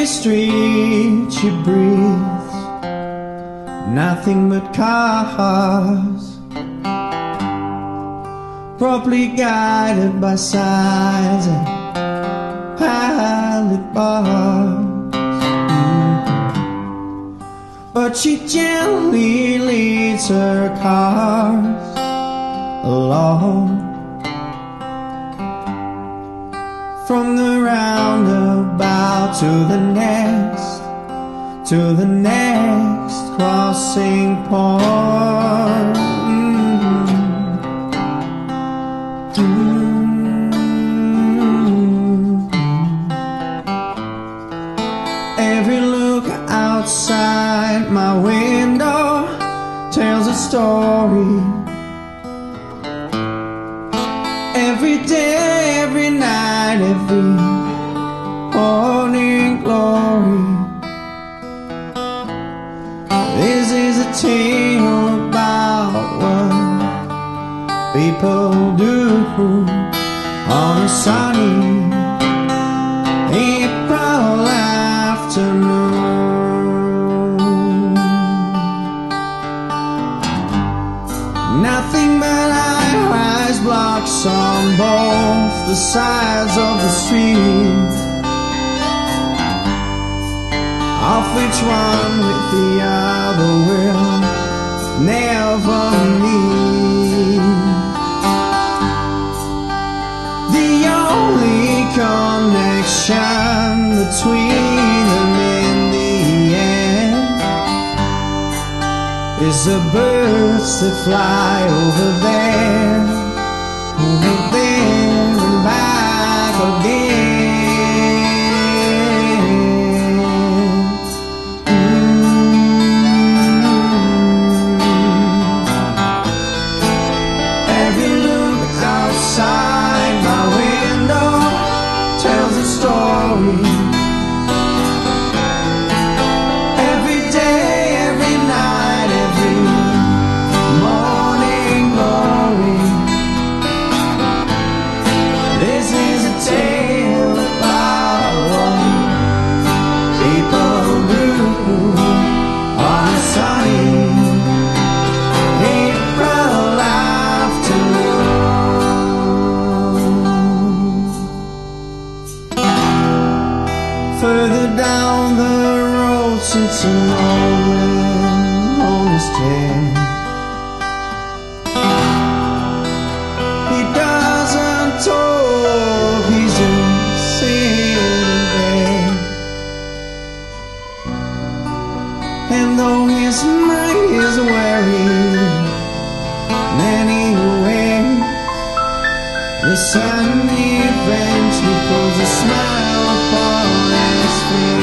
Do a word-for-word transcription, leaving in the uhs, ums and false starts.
busy street she breathes nothing but cars, properly guided by signs and pilot bars. Mm-hmm. But she gently leads her cars along from the roundabout to the next, to the next crossing point. Mm-hmm. Every look outside my window tells a story. Every day, every night, every morning glory. This is a tale about what people do on a sunny April afternoon. Nothing but high-rise blocks on both the sides of the street, of which one with the other will never meet. The only connection between them in the end is the birds that fly over there, over there and back again. Outside my window tells a story. Every day, every night, every morning glory. This is a tale about what people do on a sunny April afternoon. Further down the road sits an old man on his chair. He doesn't talk, he's just sitting there. And though his mind is weary in any way, the sun eventually puts a smile upon his face.